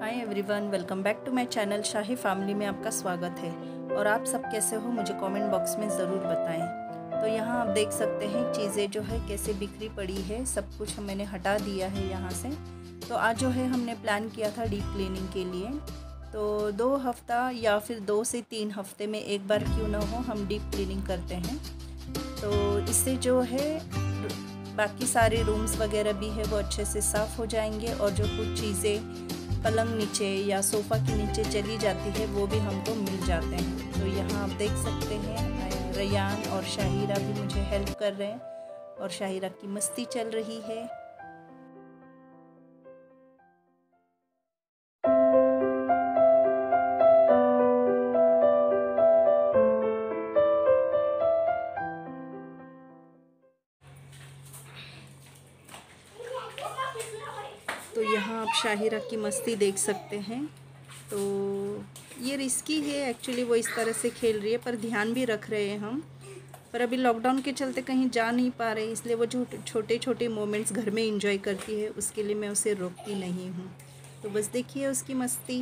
Hi everyone, welcome back to my channel. शाही family में आपका स्वागत है। और आप सब कैसे हो मुझे कमेंट बॉक्स में ज़रूर बताएं। तो यहाँ आप देख सकते हैं चीज़ें जो है कैसे बिखरी पड़ी है, सब कुछ मैंने हटा दिया है यहाँ से। तो आज जो है हमने प्लान किया था डीप क्लीनिंग के लिए। तो 2 हफ्ता या फिर 2 से 3 हफ्ते में एक बार क्यों ना हो हम डीप क्लीनिंग करते हैं। तो इससे जो है बाकी सारे रूम्स वगैरह भी है वो अच्छे से साफ़ हो जाएंगे और जो कुछ चीज़ें पलंग नीचे या सोफ़ा के नीचे चली जाती है वो भी हमको मिल जाते हैं। तो यहाँ आप देख सकते हैं रयान और शाहिरा भी मुझे हेल्प कर रहे हैं और शाहिरा की मस्ती चल रही है। तो यहाँ आप शाहिरा की मस्ती देख सकते हैं। तो ये रिस्की है एक्चुअली, वो इस तरह से खेल रही है पर ध्यान भी रख रहे हैं हम। पर अभी लॉकडाउन के चलते कहीं जा नहीं पा रहे, इसलिए वो जो छोटे छोटे मोमेंट्स घर में एंजॉय करती है उसके लिए मैं उसे रोकती नहीं हूँ। तो बस देखिए उसकी मस्ती।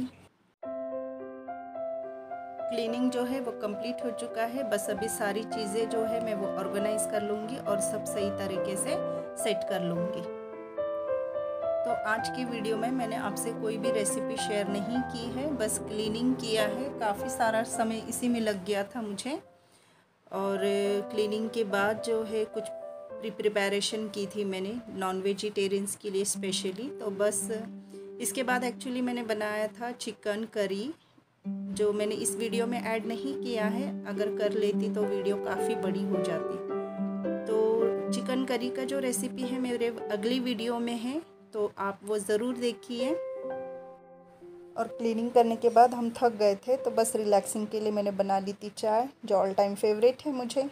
क्लीनिंग जो है वो कंप्लीट हो चुका है। बस अभी सारी चीज़ें जो है मैं वो ऑर्गेनाइज़ कर लूँगी और सब सही तरीके से सेट कर लूँगी। तो आज की वीडियो में मैंने आपसे कोई भी रेसिपी शेयर नहीं की है, बस क्लीनिंग किया है। काफ़ी सारा समय इसी में लग गया था मुझे। और क्लीनिंग के बाद जो है कुछ प्रिपरेशन की थी मैंने नॉन वेजिटेरियंस के लिए स्पेशली। तो बस इसके बाद एक्चुअली मैंने बनाया था चिकन करी, जो मैंने इस वीडियो में ऐड नहीं किया है। अगर कर लेती तो वीडियो काफ़ी बड़ी हो जाती। तो चिकन करी का जो रेसिपी है मेरे अगली वीडियो में है, तो आप वो ज़रूर देखिए। और क्लीनिंग करने के बाद हम थक गए थे तो बस रिलैक्सिंग के लिए मैंने बना ली थी चाय, जो ऑल टाइम फेवरेट है मुझे।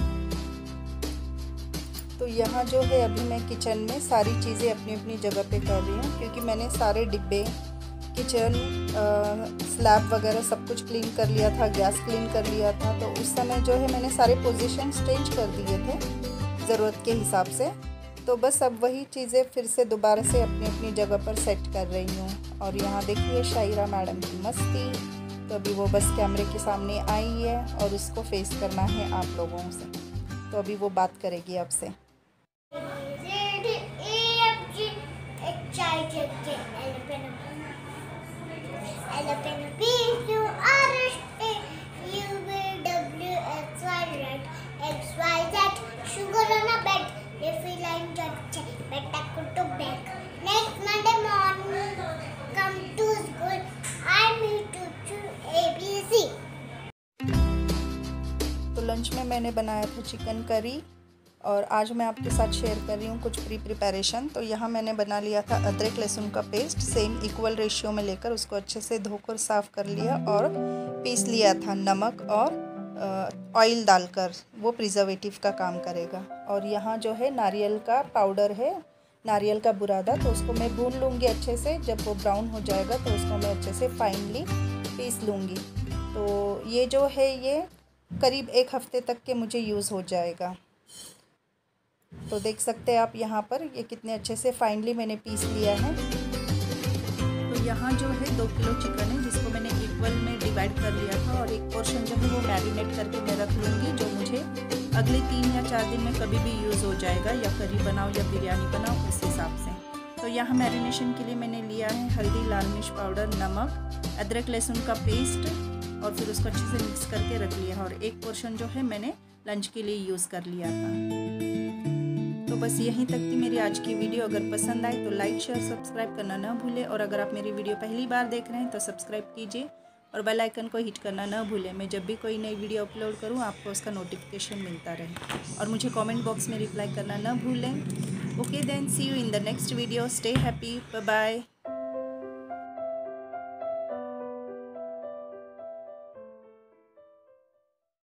तो यहाँ जो है अभी मैं किचन में सारी चीज़ें अपनी अपनी जगह पे कर रही हूँ, क्योंकि मैंने सारे डिब्बे, किचन, स्लैब वगैरह सब कुछ क्लीन कर लिया था, गैस क्लीन कर लिया था। तो उस समय जो है मैंने सारे पोजीशंस चेंज कर दिए थे ज़रूरत के हिसाब से। तो बस अब वही चीज़ें फिर से दोबारा से अपनी अपनी जगह पर सेट कर रही हूँ। और यहाँ देखिए शाहिरा मैडम की मस्ती। तो अभी वो बस कैमरे के सामने आई है और उसको फेस करना है आप लोगों से। तो अभी वो बात करेगी आपसे। तो लंच में मैंने बनाया था चिकन करी और आज मैं आपके साथ शेयर कर रही हूँ कुछ प्रिपरेशन। तो यहाँ मैंने बना लिया था अदरक लहसुन का पेस्ट, सेम इक्वल रेशियो में लेकर उसको अच्छे से धोकर साफ़ कर लिया और पीस लिया था नमक और ऑयल डालकर, वो प्रिजर्वेटिव का काम करेगा। और यहाँ जो है नारियल का पाउडर है, नारियल का बुरादा, तो उसको मैं भून लूँगी अच्छे से। जब वो ब्राउन हो जाएगा तो उसको मैं अच्छे से फाइनली पीस लूँगी। तो ये जो है ये करीब 1 हफ्ते तक के मुझे यूज़ हो जाएगा। तो देख सकते हैं आप यहाँ पर ये कितने अच्छे से फाइनली मैंने पीस लिया है। तो यहाँ जो है 2 किलो चिकन है जिसको मैंने इक्वल में डिवाइड कर लिया था और एक पोर्शन जो है वो मैरिनेट करके मैं रख लूँगी, जो मुझे अगले 3 या 4 दिन में कभी भी यूज़ हो जाएगा, या करी बनाओ या बिरयानी बनाओ उस हिसाब से। तो यहाँ मैरिनेशन के लिए मैंने लिया है हल्दी, लाल मिर्च पाउडर, नमक, अदरक लहसुन का पेस्ट और फिर उसको अच्छे से मिक्स करके रख लिया। और एक पोर्शन जो है मैंने लंच के लिए यूज़ कर लिया था। तो बस यहीं तक थी मेरी आज की वीडियो। अगर पसंद आए तो लाइक, शेयर, सब्सक्राइब करना ना भूलें। और अगर आप मेरी वीडियो पहली बार देख रहे हैं तो सब्सक्राइब कीजिए और बेल आइकन को हिट करना ना भूलें। मैं जब भी कोई नई वीडियो अपलोड करूं आपको उसका नोटिफिकेशन मिलता रहे। और मुझे कमेंट बॉक्स में रिप्लाई करना ना भूलें। Okay then, see you in the next video. Stay happy, bye bye.